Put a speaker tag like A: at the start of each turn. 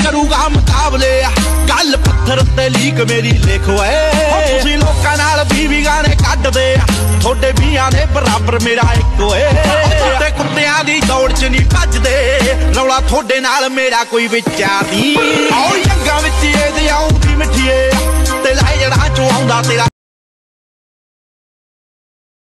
A: करूगा मुकाबले गल पत्थर ते लीक मेरी लिख ओए तुसीं लोकां नाल 20 गाने कड्डदे थोड़े 20 दे बराबर मेरा एक ओए ते कुत्तियां दी दौड़ च नहीं भजदे रौला थोड़े नाल मेरा कोई विचार नहीं आओ यंगा विच ए दे आऊं दी मिठिए ते लाई जड़ा चो आउंदा तेरा